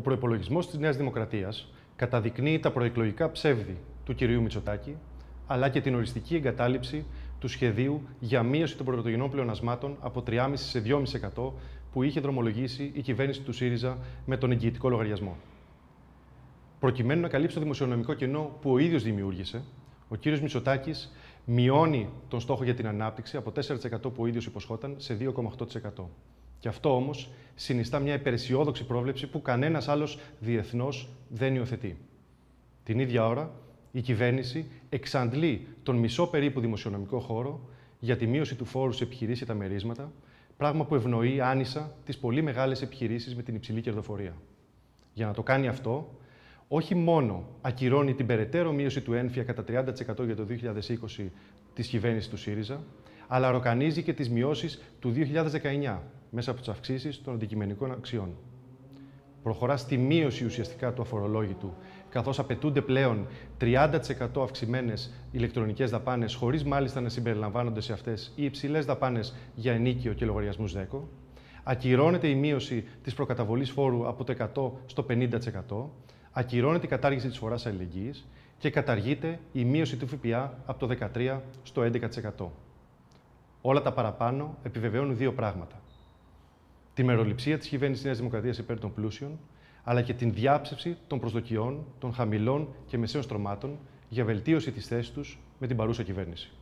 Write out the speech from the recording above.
προϋπολογισμός της Νέας Δημοκρατίας καταδεικνύει τα προεκλογικά ψεύδη του κυρίου Μητσοτάκη, αλλά και την οριστική εγκατάλειψη του σχεδίου για μείωση των πρωτογενών πλεονασμάτων από 3,5% σε 2,5% που είχε δρομολογήσει η κυβέρνηση του ΣΥΡΙΖΑ με τον εγγυητικό λογαριασμό. Προκειμένου να καλύψει το δημοσιονομικό κενό που ο ίδιος δημιούργησε, ο κύριος Μητσοτάκης μειώνει τον στόχο για την ανάπτυξη από 4% που ο ίδιος υποσχόταν σε 2,8%. Και αυτό όμως συνιστά μια υπεραισιόδοξη πρόβλεψη που κανένας άλλος διεθνώς δεν υιοθετεί. Την ίδια ώρα, η κυβέρνηση εξαντλεί τον μισό περίπου δημοσιονομικό χώρο για τη μείωση του φόρου σε επιχειρήσεις και τα μερίσματα, πράγμα που ευνοεί άνισα τις πολύ μεγάλες επιχειρήσεις με την υψηλή κερδοφορία. Για να το κάνει αυτό, όχι μόνο ακυρώνει την περαιτέρω μείωση του έμφυα κατά 30% για το 2020 της κυβέρνησης του ΣΥΡΙΖΑ, αλλά ροκανίζει και τις μειώσεις του 2019 μέσα από τις αυξήσεις των αντικειμενικών αξιών. Προχωρά στη μείωση ουσιαστικά του αφορολόγητου, καθώς απαιτούνται πλέον 30% αυξημένες ηλεκτρονικές δαπάνες, χωρίς μάλιστα να συμπεριλαμβάνονται σε αυτές οι υψηλές δαπάνες για ενίκιο και λογαριασμούς ΔΕΚΟ. Ακυρώνεται η μείωση της προκαταβολής φόρου από το 100% στο 50%. Ακυρώνεται η κατάργηση της φοράς αλληλεγγύης και καταργείται η μείωση του ΦΠΑ από το 13% στο 11%. Όλα τα παραπάνω επιβεβαιώνουν δύο πράγματα. Τη μεροληψία της κυβέρνησης Νέας Δημοκρατίας υπέρ των πλούσιων, αλλά και την διάψευση των προσδοκιών των χαμηλών και μεσαίων στρωμάτων για βελτίωση της θέσης τους με την παρούσα κυβέρνηση.